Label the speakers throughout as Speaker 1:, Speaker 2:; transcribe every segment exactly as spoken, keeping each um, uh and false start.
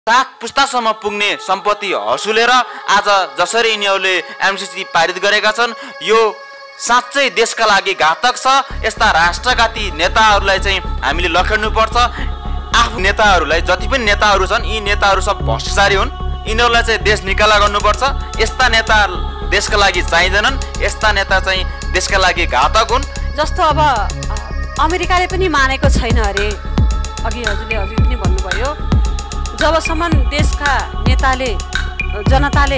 Speaker 1: सात पुस्तासम्म पुग्ने सम्पत्ति हसुलेर आज जसरी यिनीहरूले एमसीसी पारित गरेका छन् यो साँच्चै देशका लागि घातक छ। यस्ता राष्ट्रघाती नेताहरूलाई चाहिँ हामीले लखेड्नुपर्छ। आफू नेताहरूलाई जति पनि नेताहरू छन् यी नेताहरू सब भ्रष्टाचारी हुन्। यिनीहरूलाई चाहिँ देश निकाला गर्नुपर्छ। यस्ता नेता देशका लागि चाहिँदैनन्। यस्ता नेता चाहिँ देशका लागि घातक हुन्।
Speaker 2: जस्तो अब अमेरिकाले पनि मानेको छैन अरे, अघि हजुरले हजुर पनि भन्नुभयो, जबसम्म देशका नेताले जनताले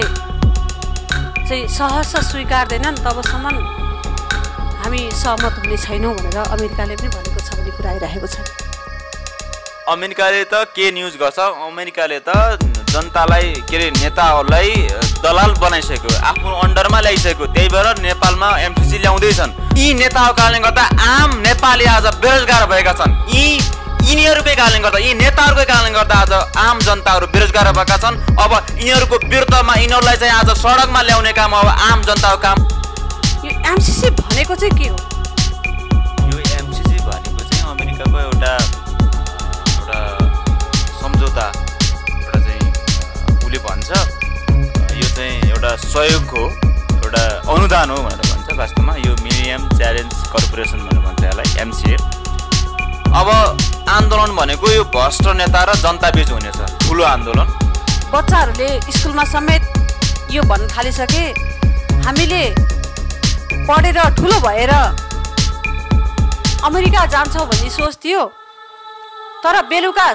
Speaker 2: चाहिँ सहर्ष स्वीकार्दैनन् तबसम्म हामी सहमत हुने छैनौँ भनेर अमेरिकाले पनि भनेको छ भन्ने कुरा आइरहेको छ।
Speaker 1: अमेरिकाले त के न्युज गर्छ, अमेरिकाले त जनतालाई के अरे नेताहरूलाई दलाल बनाइसक्यो, आफ्नो अन्डरमा ल्याइसक्यो। त्यही भएर नेपालमा एमसीसी ल्याउँदैछन्। यी नेताहरूको कारणले गर्दा आम नेपाली आज बेरोजगार भएका छन्। यी यिनीहरूकै कारणले गर्दा, यी नेताहरूकै कारणले गर्दा आज आम जनताहरू बेरोजगार भएका छन्। अब यिनीहरूको विरुद्धमा यिनीहरूलाई चाहिँ आज सडकमा ल्याउने काम अब आम जनताको काम।
Speaker 2: यो एमसीसी भनेको चाहिँ के हो?
Speaker 1: यो एमसीसी भनेको चाहिँ अमेरिकाको एउटा एउटा सम्झौता, एउटा चाहिँ उसले भन्छ यो चाहिँ एउटा सहयोग हो, एउटा अनुदान हो भनेर भन्छ। वास्तवमा यो मिलिनियम च्यालेन्ज कर्पोरेसन भनेर भन्छ यसलाई, एमसिए। अब आन्दोलन भनेको यो भ्रष्ट नेता र जनता बीच हुनेछ ठुलो आन्दोलन।
Speaker 2: बच्चाहरूले स्कुलमा समेत यो भन्न थालिसके, हामीले पढेर ठुलो भएर अमेरिका जान्छौँ भन्ने सोच थियो, तर बेलुका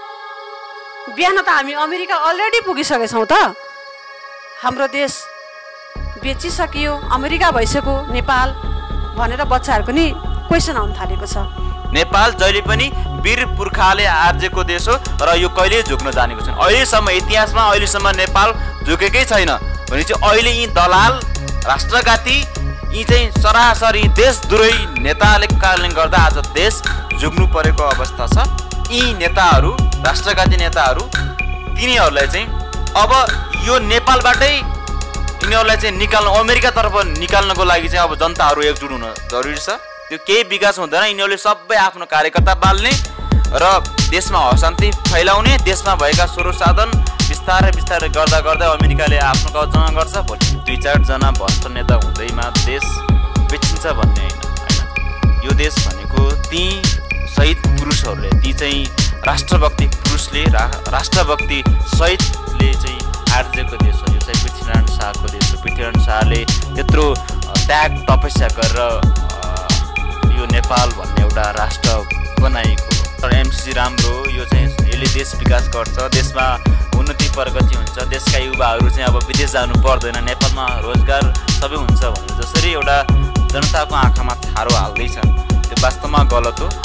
Speaker 2: बिहान त हामी अमेरिका अलरेडी पुगिसकेछौँ त। हाम्रो देश बेचिसकियो, अमेरिका भइसक्यो नेपाल भनेर बच्चाहरूको नि क्वेसन आउन थालेको छ।
Speaker 1: नेपाल जहिले पनि वीर पुर्खाले आर्जेको देश हो र यो कहिले झुक्न जानेको छैन। अहिलेसम्म इतिहासमा अहिलेसम्म नेपाल झुकेकै छैन भनेपछि अहिले यी दलाल राष्ट्रघाती यी चाहिँ सरासरी देशद्रोही नेताले कारणले गर्दा आज देश झुक्नु परेको अवस्था छ। यी नेताहरू राष्ट्रघाती नेताहरू तिनीहरूलाई चाहिँ अब यो नेपालबाटै यिनीहरूलाई चाहिँ निकाल्नु, अमेरिकातर्फ निकाल्नको लागि चाहिँ अब जनताहरू एकजुट हुन जरुरी छ। त्यो केही विकास हुँदैन। यिनीहरूले सबै आफ्नो कार्यकर्ता बाल्ने र देशमा अशान्ति फैलाउने, देशमा भएका स्रोत साधन बिस्तारै बिस्तारै गर्दा गर्दै अमेरिकाले आफ्नो कब्जामा गर्छ। भोलि दुई चारजना भ्रष्ट नेता हुँदैमा देश बेचिन्छ भन्ने होइन होइन यो देश भनेको ती शहीद पुरुषहरूले, ती चाहिँ राष्ट्रभक्ति पुरुषले, रा राष्ट्रभक्ति शहीदले चाहिँ आर्जेको देश हो। यो चाहिँ पृथ्वीनारायण शाहको देश हो। पृथ्वीनारायण शाहले त्यत्रो त्याग तपस्या गरेर यो नेपाल भन्ने एउटा राष्ट्र बनाएको। तर एमसीसी राम्रो हो, यो चाहिँ यसले देश विकास गर्छ, देशमा उन्नति प्रगति हुन्छ, देशका युवाहरू चाहिँ अब विदेश जानु पर्दैन, नेपालमा रोजगार सबै हुन्छ भनेर जसरी एउटा जनताको आँखामा छारो हाल्दैछ त्यो वास्तवमा गलत हो।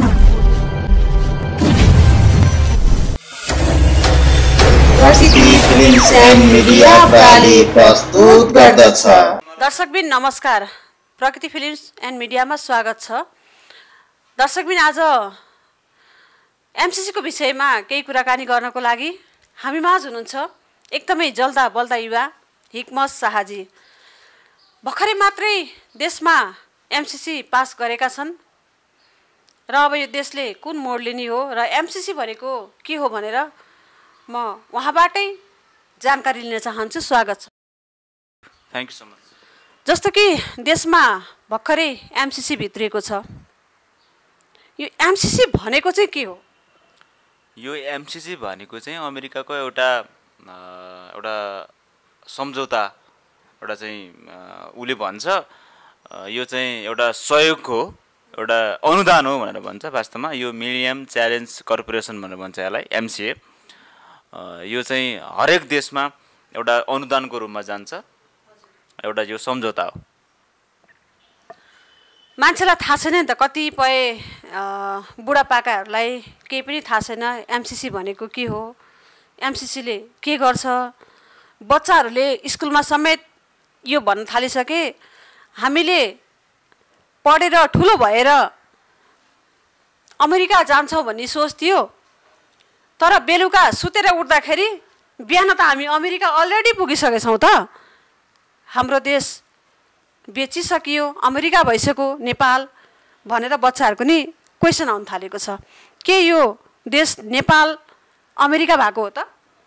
Speaker 2: दर्शकबिन नमस्कार, प्रकृति फिल्म्स एन्ड मिडियामा स्वागत छ। दर्शकबिन आज एमसीसी को विषयमा केही कुराकानी गर्नको लागि हामी माझ हुनुहुन्छ एकदमै जल्दा बल्दा युवा हिक्मत शाहजी। भर्खरै मात्रै देशमा एमसीसी पास गरेका छन् र अब यो देशले कुन मोड लिने हो र एमसीसी भनेको के हो भनेर म उहाँबाटै जानकारी लिन चाहन्छु। स्वागत छ।
Speaker 1: Thank you so much.
Speaker 2: जस्तो कि देशमा भर्खरै एमसीसी भित्रिएको छ, यो एमसीसी भनेको चाहिँ के हो?
Speaker 1: यो एमसीसी भनेको चाहिँ अमेरिकाको एउटा एउटा सम्झौता, एउटा चाहिँ उसले भन्छ यो चाहिँ एउटा सहयोग हो, एउटा अनुदान हो भनेर भन्छ। वास्तवमा यो मिलिनियम च्यालेन्ज कर्पोरेसन भनेर भन्छ यसलाई, एमसिए। यो चाहिँ हरेक देशमा एउटा अनुदानको रूपमा जान्छ, एउटा यो सम्झौता हो।
Speaker 2: मान्छेलाई थाहा छैन नि त, कतिपय बुढापाकाहरूलाई केही पनि थाहा छैन एमसीसी भनेको के हो, एमसीसीले के गर्छ। बच्चाहरूले स्कुलमा समेत यो भन्न थालिसके, हामीले पढेर ठुलो भएर अमेरिका जान्छौँ भन्ने सोच थियो, तर बेलुका सुतेर उठ्दाखेरि बिहान त हामी अमेरिका अलरेडी पुगिसकेछौँ त। हाम्रो देश बेचिसकियो, अमेरिका भइसक्यो नेपाल भनेर बच्चाहरूको नि क्वेसन आउन थालेको छ। के यो देश नेपाल अमेरिका भएको हो त?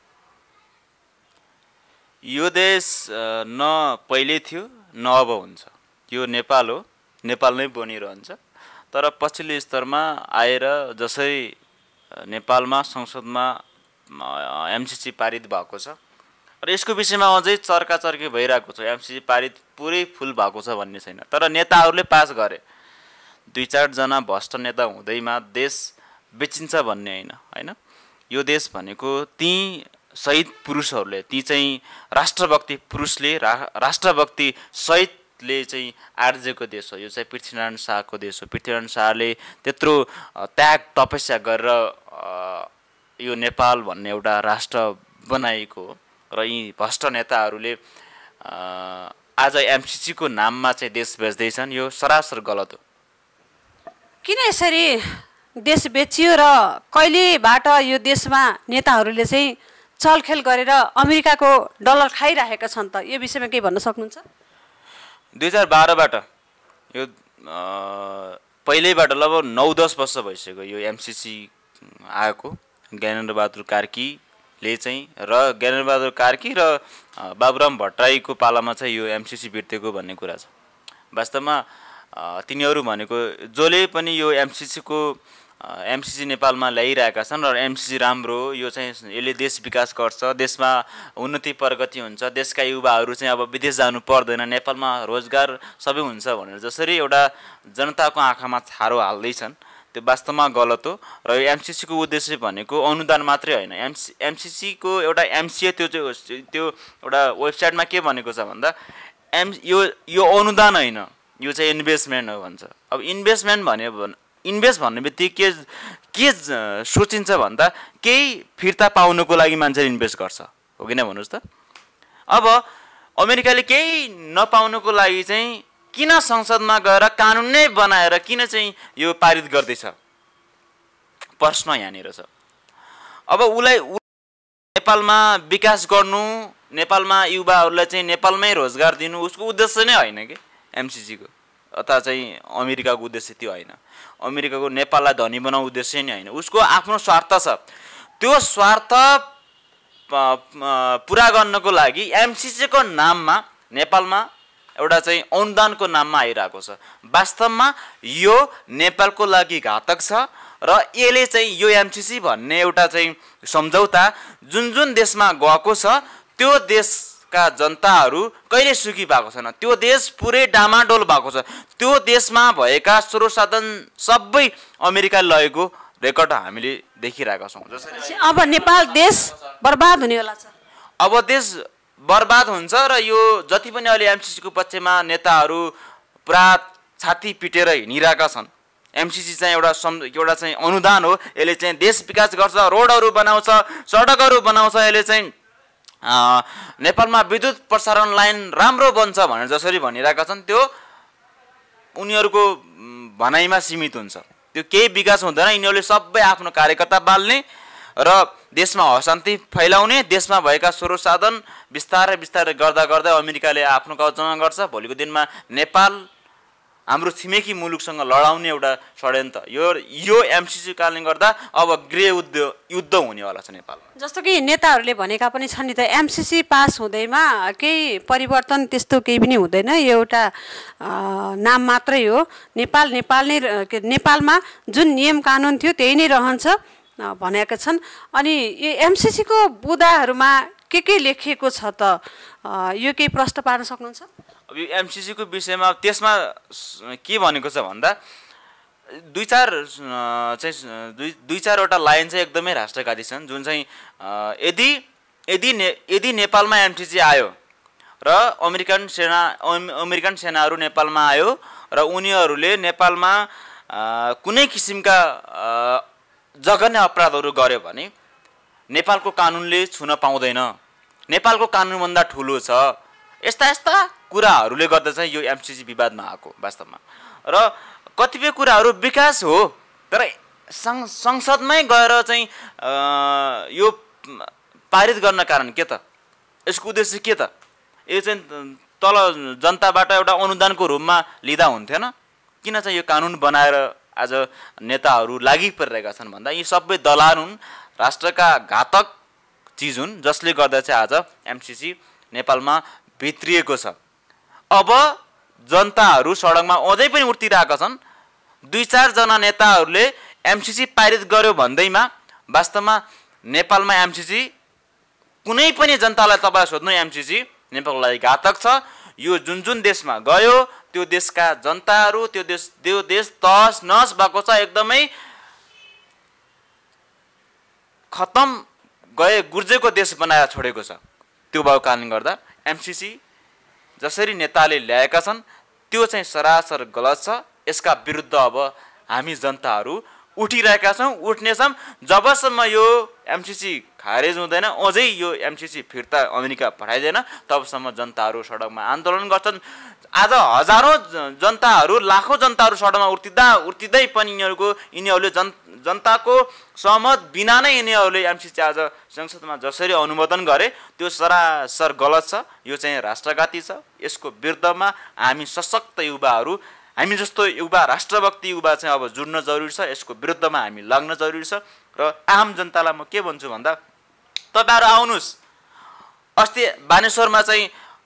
Speaker 1: यो देश न पहिले थियो न अब हुन्छ। यो नेपाल हो, नेपाल नै बनिरहन्छ। तर पछिल्लो स्तरमा आएर जसरी नेपालमा संसदमा एमसिसी पारित भएको छ र यसको विषयमा अझै चर्का चर्की भइरहेको छ। एमसिसी पारित पुरै फुल भएको छ भन्ने छैन, तर नेताहरूले पास गरे। दुई चारजना भ्रष्ट नेता हुँदैमा देश बेचिन्छ भन्ने होइन होइन। यो देश भनेको ती शहीद पुरुषहरूले, ती चाहिँ राष्ट्रभक्ति पुरुषले, रा राष्ट्रभक्ति शहीदले चाहिँ आर्जेको देश हो। यो चाहिँ पृथ्वीनारायण शाहको देश हो। पृथ्वीनारायण शाहले त्यत्रो त्याग तपस्या गरेर यो नेपाल भन्ने एउटा राष्ट्र बनाएको हो र यी भ्रष्ट नेताहरूले आज एमसिसीको नाममा चाहिँ देश बेच्दैछन्। यो सरासर गलत हो।
Speaker 2: किन यसरी देश बेचियो र कहिलेबाट यो देशमा नेताहरूले चाहिँ चलखेल गरेर अमेरिकाको डलर खाइरहेका छन् त? यो विषयमा केही भन्न सक्नुहुन्छ?
Speaker 1: दुई हजार बाह्रबाट यो पहिल्यैबाट लगभग नौ दस वर्ष भइसक्यो यो एमसिसी आएको। ज्ञानेन्द्र बहादुर कार्कीले चाहिँ र ज्ञानेन्द्र बहादुर कार्की र बाबुराम भट्टराईको पालामा चाहिँ यो एमसिसी बिर्तेको भन्ने कुरा छ। वास्तवमा तिनीहरू भनेको जसले पनि यो एमसिसीको एमसिसी नेपालमा ल्याइरहेका छन् र एमसिसी राम्रो हो, यो चाहिँ यसले देश विकास गर्छ, देशमा उन्नति प्रगति हुन्छ, देशका युवाहरू चाहिँ अब विदेश जानु पर्दैन, नेपालमा रोजगार सबै हुन्छ भनेर जसरी एउटा जनताको आँखामा छारो हाल्दैछन्, त्यो वास्तवमा गलत हो। र यो एमसिसीको उद्देश्य भनेको अनुदान मात्रै होइन। एमसी एमसिसीको एउटा एमसिए त्यो चाहिँ त्यो एउटा वेबसाइटमा के भनेको छ भन्दा एम यो यो अनुदान होइन, यो चाहिँ इन्भेस्टमेन्ट हो भन्छ। अब इन्भेस्टमेन्ट भन्यो भने इन्भेस्ट भन्ने बित्तिकै के के सोचिन्छ भन्दा केही फिर्ता पाउनुको लागि मान्छेले इन्भेस्ट गर्छ, हो कि न भन्नुहोस् त? अब अमेरिकाले केही नपाउनुको लागि चाहिँ किन संसदमा गएर कानुन नै बनाएर किन चाहिँ यो पारित गर्दैछ? प्रश्न यहाँनिर छ। अब उसलाई नेपालमा विकास गर्नु, नेपालमा युवाहरूलाई चाहिँ नेपालमै रोजगार दिनु उसको उद्देश्य नै होइन कि एमसिसीको, अथवा चाहिँ अमेरिकाको उद्देश्य त्यो होइन। अमेरिकाको नेपाललाई धनी बनाउने उद्देश्य नै होइन, उसको आफ्नो स्वार्थ छ। त्यो स्वार्थ पुरा गर्नको लागि एमसिसीको नाममा नेपालमा एउटा चाहिँ अनुदानको नाममा आइरहेको छ। वास्तवमा यो नेपालको लागि घातक छ र यसले चाहिँ यो एमसिसी भन्ने एउटा चाहिँ सम्झौता जुन जुन देशमा गएको छ त्यो देशका जनताहरू कहिले सुखी भएको छैन। त्यो देश पुरै डामाडोल भएको छ। त्यो देशमा भएका स्रोत साधन सबै अमेरिका लगेको रेकर्ड हामीले देखिरहेका छौँ। जसरी
Speaker 2: अब नेपाल देश बर्बाद हुनेवाला छ।
Speaker 1: अब देश बर्बाद हुन्छ र यो जति पनि अहिले एमसिसीको पक्षमा नेताहरू पुरा छाती पिटेर हिँडिरहेका छन्। एमसिसी चाहिँ एउटा सम एउटा चाहिँ अनुदान हो, यसले चाहिँ देश विकास गर्छ, रोडहरू बनाउँछ, सडकहरू बनाउँछ, यसले चाहिँ नेपालमा विद्युत प्रसारण लाइन राम्रो बन्छ भनेर जसरी भनिरहेका छन् त्यो उनीहरूको भनाइमा सीमित हुन्छ। त्यो केही विकास हुँदैन। यिनीहरूले सबै आफ्नो कार्यकर्ता बाल्ने र देशमा अशान्ति फैलाउने, देशमा भएका स्रोत साधन बिस्तारै बिस्तारै गर्दा गर्दै अमेरिकाले आफ्नो कब्जामा गर्छ। भोलिको दिनमा नेपाल हाम्रो छिमेकी मुलुकसँग लडाउने एउटा षड्यन्त्र यो यो एमसिसी कारणले गर्दा अब गृह युद्ध युद्ध हुनेवाला छ नेपालमा।
Speaker 2: जस्तो कि नेताहरूले भनेका पनि छन् नि त एमसिसी पास हुँदैमा केही परिवर्तन त्यस्तो केही पनि हुँदैन, यो एउटा नाम मात्रै हो। नेपाल नेपाल नै नेपालमा जुन नियम कानुन थियो त्यही नै रहन्छ भनेका छन्। अनि यो एमसिसीको बुदाहरूमा के के लेखिएको छ त? यो केही प्रश्न पार्न सक्नुहुन्छ?
Speaker 1: अब यो एमसिसीको विषयमा त्यसमा के भनेको छ भन्दा दुई चार चाहिँ दुई दुई चारवटा लाइन चाहिँ एकदमै राष्ट्रघाती छन्, जुन चाहिँ यदि यदि ने यदि नेपालमा एमसिसी आयो र अमेरिकन सेना अमेरिकन सेनाहरू नेपालमा आयो र उनीहरूले नेपालमा कुनै किसिमका जघन्य अपराधहरू गर्यो भने नेपालको कानुनले छुन पाउँदैन। नेपालको कानुनभन्दा ठुलो छ। यस्ता यस्ता कुराहरूले गर्दा चाहिँ यो एमसिसी विवादमा आएको वास्तवमा। र कतिपय कुराहरू विकास हो तर संसदमै गएर चाहिँ यो पारित गर्न कारण के त? यसको उद्देश्य के त? यो चाहिँ तल जनताबाट एउटा अनुदानको रूपमा लिँदा हुन्थेन? किन चाहिँ यो कानुन बनाएर आज नेताहरू लागि परिरहेका छन् भन्दा यी सबै दलाल हुन्, राष्ट्रका घातक चिज हुन् जसले गर्दा चाहिँ आज एमसीसी नेपालमा भित्रिएको छ। अब जनताहरू सडकमा अझै पनि उत्रिरहेका छन्। दुई चारजना नेताहरूले एमसीसी पारित गर्यो भन्दैमा वास्तवमा नेपालमा एमसीसी कुनै पनि जनतालाई तपाईलाई सोध्नु एमसीसी नेपालको लागि घातक छ। यो जुन जुन देशमा गयो त्यो देशका जनताहरू त्यो देश त्यो देश तहस नहस भएको छ, एकदमै खतम गए गुर्जेको देश बनाएर छोडेको छ। त्यो भएको कारणले गर्दा एमसीसी जसरी नेताले ल्याएका छन् त्यो चाहिँ सरासर गलत छ। यसका विरुद्ध अब हामी जनताहरू उठिरहेका छौँ, उठ्नेछौँ। जबसम्म यो एमसीसी खारेज हुँदैन, अझै यो एमसीसी फिर्ता अमेरिका पठाइँदैन, तबसम्म जनताहरू सडकमा आन्दोलन गर्छन्। आज हजारौँ जनताहरू लाखौँ जनताहरू सडकमा उठ्दा उठ्दै पनि यिनीहरूको यिनीहरूले जन जनताको सहमत बिना नै यिनीहरूले एमसीसी आज संसदमा जसरी अनुमोदन गरे त्यो सरासर गलत छ। यो चाहिँ राष्ट्रघाती छ। यसको विरुद्धमा हामी सशक्त युवाहरू, हामी जस्तो युवा राष्ट्रभक्ति युवा चाहिँ अब जुड्न जरुरी छ। यसको विरुद्धमा हामी लाग्न जरुरी छ। र आम जनतालाई म के भन्छु भन्दा तपाईहरु आउनुस्। अस्ति बानेश्वरमा चाहिँ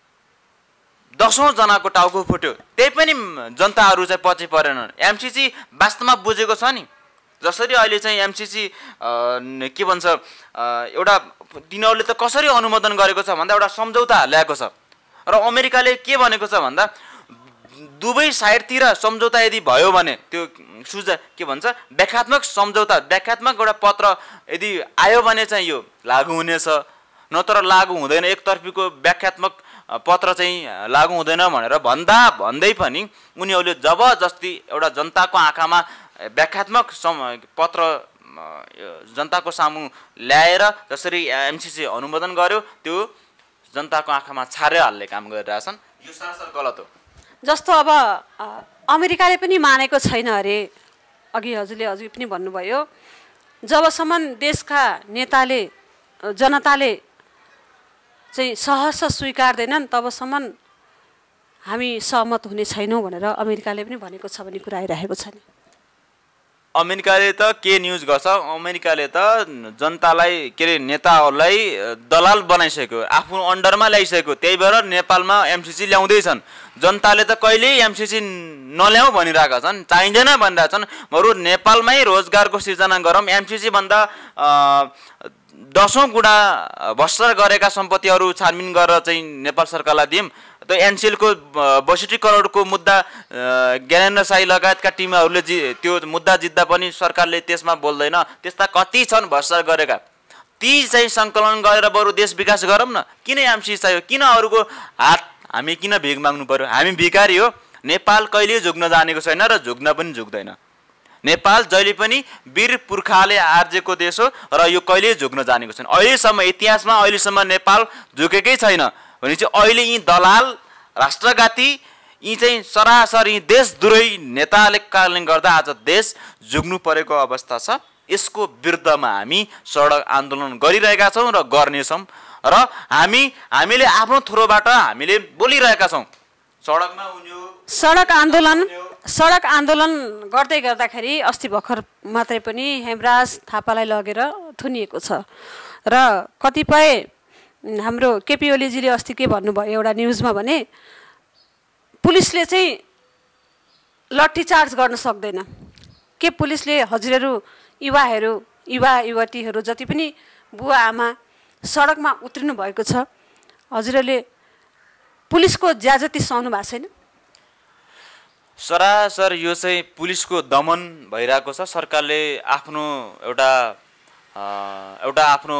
Speaker 1: दसौं जनाको टाउको फुट्यो, त्यही पनि जनताहरू चाहिँ पछि परेनन्। एमसीसी वास्तवमा बुझेको छ नि, जसरी अहिले चाहिँ एमसीसी के भन्छ एउटा तिनीहरूले त कसरी अनुमोदन गरेको छ भन्दा एउटा सम्झौता ल्याएको छ। र अमेरिकाले के भनेको छ भन्दा दुवै साइडतिर सम्झौता यदि भयो भने त्यो सुझा के भन्छ व्याख्यात्मक सम्झौता व्याख्यात्मक एउटा पत्र यदि आयो भने चाहिँ यो लागू हुनेछ, नत्र लागू हुँदैन। एकतर्फीको व्याख्यात्मक पत्र चाहिँ लागू हुँदैन भनेर भन्दा भन्दै पनि उनीहरूले जबरजस्ती एउटा जनताको आँखामा व्याख्यात्मक पत्र जनताको सामु ल्याएर जसरी एमसीसी अनुमोदन गर्यो त्यो जनताको आँखामा छारे हाल्ने काम गरिरहेछन्। यो सरासर गलत हो।
Speaker 2: जस्तो अब अमेरिकाले पनि मानेको छैन अरे, अघि हजुरले अझै पनि भन्नुभयो, जबसम्म देशका नेताले जनताले चाहिँ सहर्ष स्वीकार्दैनन् तबसम्म हामी सहमत हुने छैनौँ भनेर अमेरिकाले पनि भनेको छ भन्ने कुरा आइरहेको छ नि।
Speaker 1: अमेरिकाले त के न्युज गर्छ, अमेरिकाले त जनतालाई के अरे नेताहरूलाई दलाल बनाइसक्यो, आफ्नो अन्डरमा ल्याइसक्यो। त्यही भएर नेपालमा एमसीसी ल्याउँदैछन्। जनताले त कहिल्यै एमसीसी नल्याऊ भनिरहेका छन्, चाहिँदैन भनिरहेछन्। बरु नेपालमै रोजगारको सिर्जना गरौँ, एमसीसी भन्दा दसौँ गुणा भ्रष्टाचार गरेका सम्पत्तिहरू छानबिन गरेर चाहिँ नेपाल सरकारलाई दियौँ। त्यो एनसिएलको बैसठी करोडको मुद्दा ज्ञानेन्द्र साई लगायतका टिमहरूले जि त्यो मुद्दा जित्दा पनि सरकारले त्यसमा बोल्दैन। त्यस्ता कति छन् भ्रष्टाचार गरेका, ती चाहिँ सङ्कलन गरेर बरु देश विकास गरौँ न। किन एमसीसी चाहियो, किन अरूको हात हामी किन भिख माग्नु पर्यो? हामी भिखारी हो। नेपाल कहिल्यै झुक्न जानेको छैन र झुक्न पनि झुक्दैन। नेपाल जहिले पनि वीर पुर्खाले आर्जेको देश हो र यो कहिल्यै झुक्न जानेको छैन। अहिलेसम्म इतिहासमा अहिलेसम्म नेपाल झुकेकै छैन भने चाहिँ अहिले यी दलाल राष्ट्रघाती यी चाहिँ सरासर यी देशद्रोही नेताले कारणले गर्दा आज देश झुक्नु परेको अवस्था छ। यसको विरुद्धमा हामी सडक आन्दोलन गरिरहेका छौँ र गर्नेछौँ र हामी हामीले आफ्नो थ्रोबाट हामीले बोलिरहेका छौँ। सडकमा उन्यो
Speaker 2: सडक आन्दोलन सडक आन्दोलन गर्दै गर्दाखेरि अस्ति भर्खर मात्रै पनि हेमराज थापालाई लगेर थुनिएको छ र कतिपय हाम्रो केपी ओलीजीले अस्ति के भन्नुभयो एउटा न्युजमा भने पुलिसले चाहिँ लट्ठीचार्ज गर्न सक्दैन। के पुलिसले हजुरहरू युवाहरू युवा युवतीहरू जति पनि बुवा आमा सडकमा उत्रिनु भएको छ, हजुरहरूले पुलिसको ज्याजती सहनु भएको छैन?
Speaker 1: सरासर यो चाहिँ पुलिसको दमन भइरहेको छ। सरकारले आफ्नो एउटा एउटा आफ्नो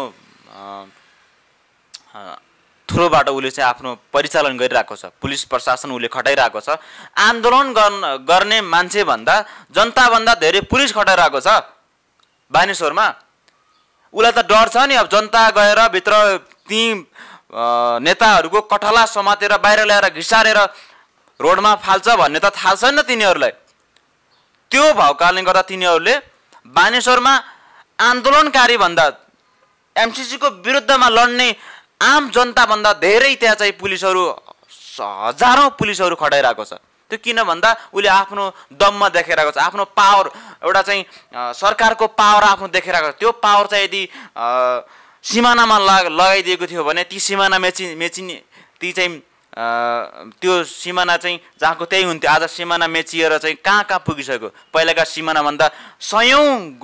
Speaker 1: थ्रोबाट उसले चाहिँ आफ्नो परिचालन गरिरहेको छ। पुलिस प्रशासन उसले खटाइरहेको छ। आन्दोलन गर्ने मान्छे भन्दा जनताभन्दा धेरै पुलिस खटाइरहेको छ बानेश्वरमा। उसलाई त डर छ नि, अब जनता गएर भित्र ती नेताहरूको कठला समातेर बाहिर ल्याएर घिसारेर रोडमा फाल्छ भन्ने त थाहा छैन तिनीहरूलाई। त्यो भएको कारणले गर्दा तिनीहरूले बानेश्वरमा आन्दोलनकारी भन्दा एमसीसीको विरुद्धमा लड्ने आम जनताभन्दा धेरै त्यहाँ चाहिँ पुलिसहरू हजारौँ पुलिसहरू खटाइरहेको छ। त्यो किन भन्दा उसले आफ्नो दममा देखाइरहेको छ, आफ्नो पावर, एउटा चाहिँ सरकारको पावर आफ्नो देखाइरहेको छ। त्यो पावर चाहिँ यदि सिमानामा लगाइदिएको थियो भने ती सिमाना मेचि मेचिने ती चाहिँ त्यो सिमाना चाहिँ जहाँको त्यही हुन्थ्यो। आज सिमाना मेचिएर चाहिँ कहाँ कहाँ पुगिसक्यो। पहिलाका सिमानाभन्दा सयौँ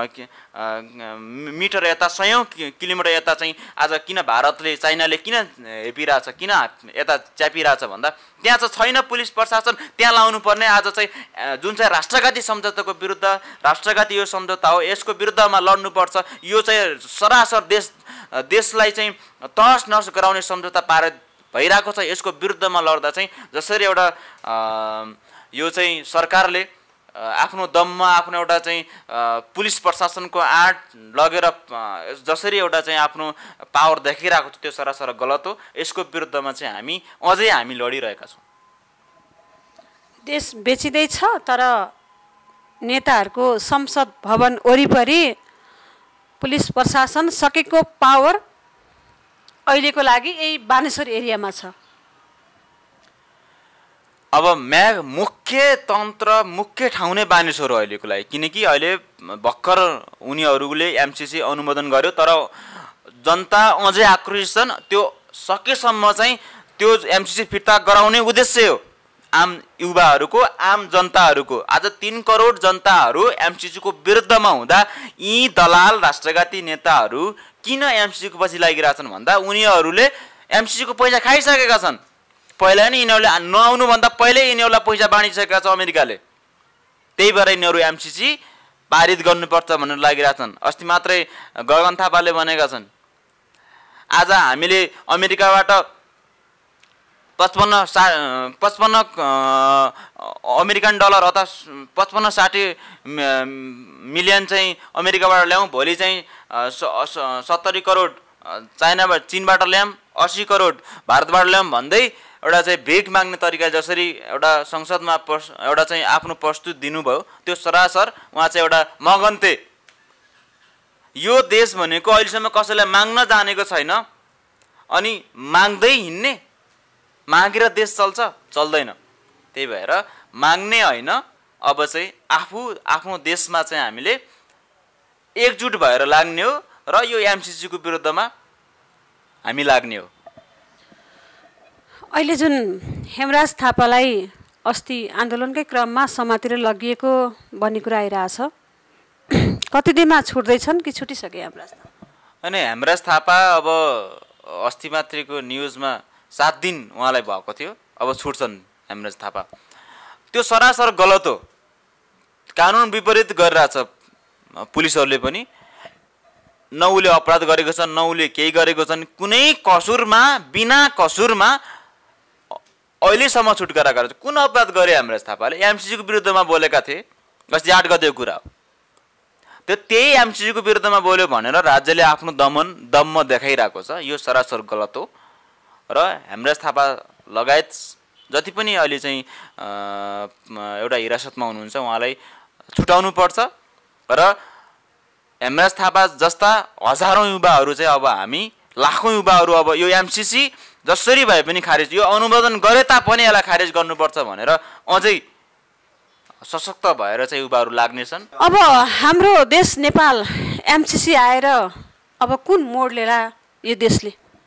Speaker 1: मिटर यता सयौँ किलोमिटर यता चाहिँ आज किन भारतले चाइनाले किन हेपिरहेछ, किन यता च्यापिरहेछ भन्दा त्यहाँ चाहिँ छैन पुलिस प्रशासन। त्यहाँ लाउनु पर्ने आज चाहिँ जुन चाहिँ राष्ट्रघाती सम्झौताको विरुद्ध, राष्ट्रघाती यो सम्झौता हो, यसको विरुद्धमा लड्नुपर्छ। यो चाहिँ सरासर देश देशलाई चाहिँ तहस नहस गराउने सम्झौता पारित भइरहेको छ। यसको विरुद्धमा लड्दा चाहिँ जसरी एउटा यो चाहिँ सरकारले आफ्नो दममा आफ्नो एउटा चाहिँ पुलिस प्रशासनको आँट लगेर जसरी एउटा चाहिँ आफ्नो पावर देखिरहेको छ त्यो सरासर गलत हो। यसको विरुद्धमा चाहिँ हामी अझै हामी लडिरहेका छौँ।
Speaker 2: देश बेचिँदैछ तर नेताहरूको संसद भवन वरिपरि पुलिस प्रशासन सकेको पावर अहिलेको लागि यही बानेश्वर एरियामा छ।
Speaker 1: अब म्या मुख्य तन्त्र मुख्य ठाउँ नै बानेश्वर हो अहिलेको लागि, किनकि अहिले भर्खर उनीहरूले एमसिसी अनुमोदन गर्यो तर जनता अझै आक्रोशित छन्। त्यो सकेसम्म चाहिँ त्यो एमसिसी फिर्ता गराउने उद्देश्य हो आम युवाहरूको, आम जनताहरूको। आज तीन करोड जनताहरू एमसिसीको विरुद्धमा हुँदा यी दलाल राष्ट्रघाती नेताहरू किन एमसिसीको पछि लागिरहेछन् भन्दा उनीहरूले एमसिसीको पैसा खाइसकेका छन्। पहिला नै यिनीहरूले नआउनुभन्दा पहिल्यै यिनीहरूलाई पैसा बाँडिसकेका छ अमेरिकाले। त्यही भएर यिनीहरू एमसिसी पारित गर्नुपर्छ भनेर लागिरहेछन्। अस्ति मात्रै गगन थापाले भनेका छन् आज हामीले अमेरिकाबाट पचपन्न सा पचपन्न अमेरिकन डलर अथवा पचपन्न साठी मिलियन चाहिँ अमेरिकाबाट ल्याउँ, भोलि चाहिँ सत्तरी करोड चाइनाबाट चिनबाट ल्याऊँ, अस्सी करोड भारतबाट ल्याऊँ भन्दै एउटा चाहिँ भिख माग्ने तरिका जसरी एउटा संसदमा प्रस एउटा चाहिँ आफ्नो प्रस्तुत दिनुभयो त्यो सरासर उहाँ चाहिँ एउटा मगन्ते। यो देश भनेको अहिलेसम्म कसैलाई माग्न जानेको छैन अनि माग्दै हिँड्ने, मागेर देश चल्छ चल्दैन। त्यही भएर माग्ने होइन, अब चाहिँ आफू आफ्नो देशमा चाहिँ हामीले एकजुट भएर लाग्ने हो र यो एमसिसीको विरुद्धमा हामी लाग्ने हो।
Speaker 2: अहिले जुन हेमराज थापालाई अस्ति आन्दोलनकै क्रममा समातेर लगिएको भन्ने कुरा आइरहेछ, कति दिनमा छुट्दैछन् कि छुटिसके हेमराज थापा?
Speaker 1: अनि हेमराज थापा अब अस्ति मात्रिको न्युजमा सात दिन उहाँलाई भएको थियो, अब छुट्छन् हेमराज थापा। त्यो सरासर गलत हो, कानुन विपरीत गरिरहेछ पुलिसहरूले पनि। न उसले अपराध गरेको छ न उसले केही गरेको छन्, कुनै कसुरमा बिना कसुरमा अहिलेसम्म छुटकारा गरेको छ। कुन अपराध गरे हेमराज थापाले? एमसिसीको विरुद्धमा बोलेका थिए, अस्ति आठ गतेको कुरा हो। त्यो त्यही एमसिसीको विरुद्धमा बोल्यो भनेर राज्यले आफ्नो दमन दममा देखाइरहेको छ, यो सरासर गलत हो। र हेमराज थापा लगायत जति पनि अहिले चाहिँ एउटा हिरासतमा हुनुहुन्छ उहाँलाई छुटाउनु पर्छ। र हेमराज थापा जस्ता हजारौँ युवाहरू चाहिँ अब हामी लाखौँ युवाहरू अब यो एमसिसी जसरी भए पनि खारेज, यो अनुमोदन गरे तापनि यसलाई खारेज गर्नुपर्छ भनेर अझै सशक्त भएर चाहिँ युवाहरू लाग्नेछन्।
Speaker 2: अब हाम्रो देश नेपाल एमसिसी आएर अब कुन मोड लिएर यो देशले?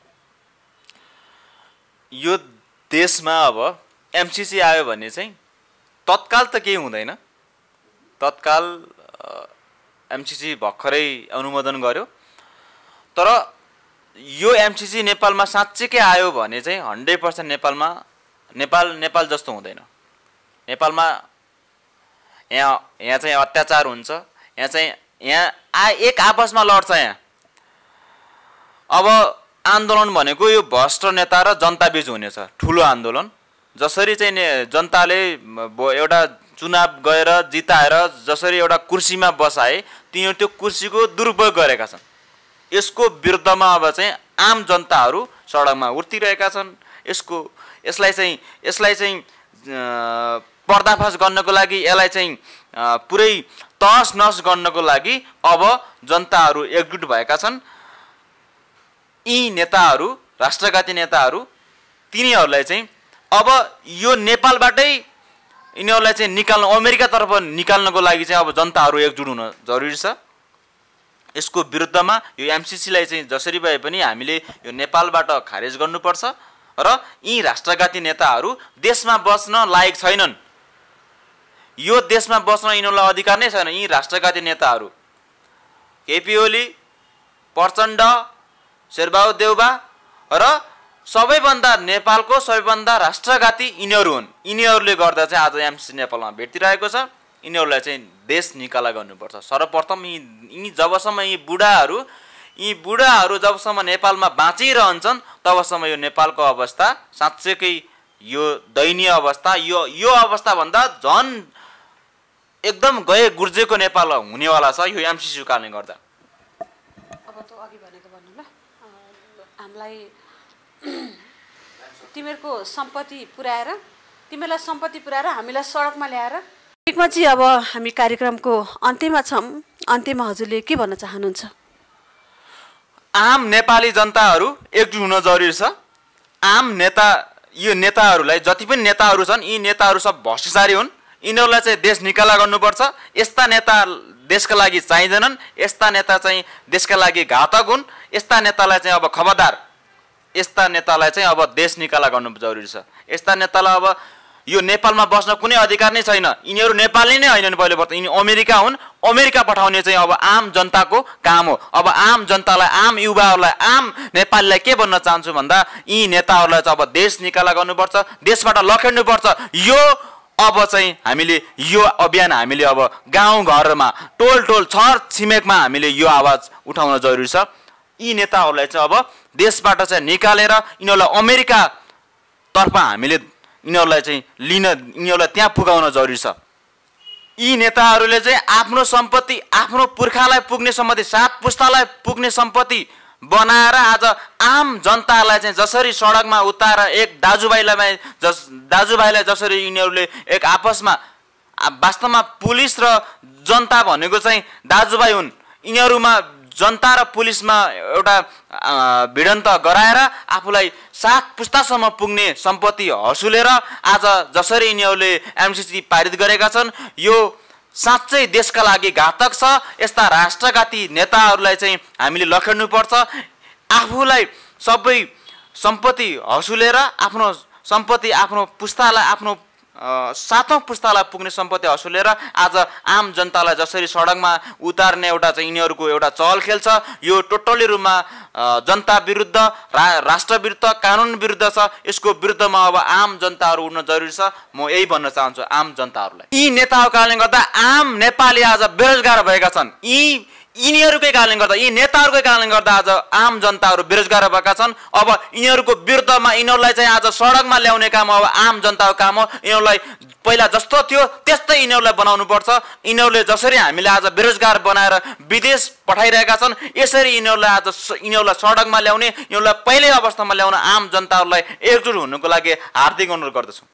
Speaker 1: यो देशमा अब एमसिसी आयो भने चाहिँ तत्काल त केही हुँदैन। तत्काल एमसिसी भर्खरै अनुमोदन गर्यो, तर यो एमसिसी नेपालमा साँच्चीकै आयो भने चाहिँ हन्ड्रेड पर्सेन्ट नेपालमा नेपाल नेपाल जस्तो हुँदैन। नेपालमा यहाँ यहाँ चाहिँ अत्याचार हुन्छ, यहाँ चाहिँ यहाँ आ एक आपसमा लड्छ। यहाँ अब आन्दोलन भनेको यो भ्रष्ट नेता र जनता बीच हुनेछ ठुलो आन्दोलन। जसरी चाहिँ जनताले एउटा चुनाव गएर जिताएर जसरी एउटा कुर्सीमा बसाए तिनीहरू त्यो कुर्सीको दुरुपयोग गरेका छन्। यसको विरुद्धमा अब चाहिँ आम जनताहरू सडकमा उत्रिरहेका छन्। यसको यसलाई चाहिँ यसलाई चाहिँ पर्दाफास गर्नको लागि, यसलाई चाहिँ पुरै तहस नहस गर्नको लागि अब जनताहरू एकजुट भएका छन्। यी नेताहरू राष्ट्रघाती नेताहरू तिनीहरूलाई चाहिँ अब यो नेपालबाटै यिनीहरूलाई चाहिँ निकाल्नु अमेरिकातर्फ निकाल्नको लागि चाहिँ अब जनताहरू एकजुट हुन जरुरी छ। यसको विरुद्धमा यो एमसीसीलाई चाहिँ जसरी भए पनि हामीले यो नेपालबाट खारेज गर्नुपर्छ र यी राष्ट्रघाती नेताहरू देशमा बस्न लायक छैनन्। यो देशमा बस्न यिनीहरूलाई अधिकार नै छैन। यी राष्ट्रघाती नेताहरू केपी ओली, प्रचण्ड, शेरबहादुर देउबा र सबैभन्दा नेपालको सबैभन्दा राष्ट्रघाती यिनीहरू हुन्। यिनीहरूले गर्दा चाहिँ आज एमसीसी नेपालमा भेटिरहेको छ। यिनीहरूलाई चाहिँ देश निकाला गर्नुपर्छ। सर्वप्रथम यी यी जबसम्म यी बुढाहरू यी बुढाहरू जबसम्म नेपालमा बाँचिरहन्छन् तबसम्म यो नेपालको अवस्था साँच्चैकै यो दयनीय अवस्था यो यो अवस्थाभन्दा झन् एकदम गए गुर्जेको नेपाल हुनेवाला छ यो एमसीसीको कारणले गर्दा।
Speaker 2: अब त अघि भनेको भन्नु ल हामीलाई तिमीहरूको सम्पत्ति पुर्याएर तिमीलाई सम्पत्ति पुर्याएर हामीलाई सडकमा ल्याएर एकमा चाहिँ अब हामी कार्यक्रमको अन्त्यमा छौँ। अन्त्यमा हजुरले के भन्न चाहनुहुन्छ?
Speaker 1: आम नेपाली जनताहरू एकजुट हुन जरुरी छ। आम नेता यो नेताहरूलाई जति पनि नेताहरू छन् यी नेताहरू सब भ्रष्टाचारी हुन्। यिनीहरूलाई चाहिँ देश निकाला गर्नुपर्छ। यस्ता नेता देशका लागि चाहिँदैनन्। यस्ता नेता चाहिँ देशका लागि घातक हुन्। यस्ता नेतालाई चाहिँ अब खबरदार यस्ता नेतालाई चाहिँ अब देश निकाला गर्नु जरुरी छ। यस्ता नेतालाई अब यो नेपालमा बस्न कुनै अधिकार नै छैन। यिनीहरू नेपाली नै होइनन्। पहिलो प्रथम यिनी अमेरिका हुन्। अमेरिका पठाउने चाहिँ अब आम जनताको काम हो। अब आम जनतालाई आम युवाहरूलाई आम नेपालीलाई के भन्न चाहन्छु भन्दा यी नेताहरूलाई चाहिँ अब देश निकाला गर्नुपर्छ। देशबाट लखेड्नुपर्छ। यो अब चाहिँ हामीले यो अभियान हामीले अब गाउँ घरमा टोल टोल छर छिमेकमा हामीले यो आवाज उठाउन जरुरी छ। यी नेताहरूलाई चाहिँ अब देशबाट चाहिँ निकालेर यिनीहरूलाई अमेरिकातर्फ हामीले यिनीहरूलाई चाहिँ लिन यिनीहरूलाई त्यहाँ पुगाउन जरुरी छ। यी नेताहरूले चाहिँ आफ्नो सम्पत्ति आफ्नो पुर्खालाई पुग्ने सम्पत्ति सात पुस्तालाई पुग्ने सम्पत्ति बनाएर आज आम जनतालाई चाहिँ जसरी सडकमा उताएर एक दाजुभाइलाई जस दाजुभाइलाई जसरी यिनीहरूले एक आपसमा वास्तवमा पुलिस र जनता भनेको चाहिँ दाजुभाइ हुन्। यिनीहरूमा जनता र पुलिसमा एउटा भिडन्त गराएर आफूलाई सात पुस्तासम्म पुग्ने सम्पत्ति हसुलेर आज जसरी यिनीहरूले एमसीसी पारित गरेका छन् यो साँच्चै देशका लागि घातक छ। यस्ता राष्ट्रघाती नेताहरूलाई चाहिँ हामीले लखेड्नुपर्छ। आफूलाई सबै सम्पत्ति हसुलेर आफ्नो सम्पत्ति आफ्नो पुस्तालाई आफ्नो सातौं पुस्तालाई पुग्ने सम्पत्ति हसुलेर आज आम जनतालाई जसरी सडकमा उतार्ने एउटा चाहिँ यिनीहरूको एउटा चहल खेल छ। यो टोटली रूपमा जनता विरुद्ध रा, राष्ट्र विरुद्ध कानुन विरुद्ध छ। यसको विरुद्धमा अब आम जनताहरू उठ्न जरुरी छ। म यही भन्न चाहन्छु आम जनताहरूलाई। यी नेताहरूको कारणले गर्दा आम नेपाली आज बेरोजगार भएका छन्। यी यिनीहरूकै कारणले गर्दा यी नेताहरूकै कारणले गर्दा आज आम जनताहरू बेरोजगार भएका छन्। अब यिनीहरूको विरुद्धमा यिनीहरूलाई चाहिँ आज सडकमा ल्याउने काम अब आम जनताको काम हो। यिनीहरूलाई पहिला जस्तो थियो त्यस्तै यिनीहरूलाई बनाउनु पर्छ। यिनीहरूले जसरी हामीले आज बेरोजगार बनाएर विदेश पठाइरहेका छन् यसरी यिनीहरूलाई आज यिनीहरूलाई सडकमा ल्याउने यिनीहरूलाई पहिल्यै अवस्थामा ल्याउन आम जनताहरूलाई एकजुट हुनुको लागि हार्दिक अनुरोध गर्दछु।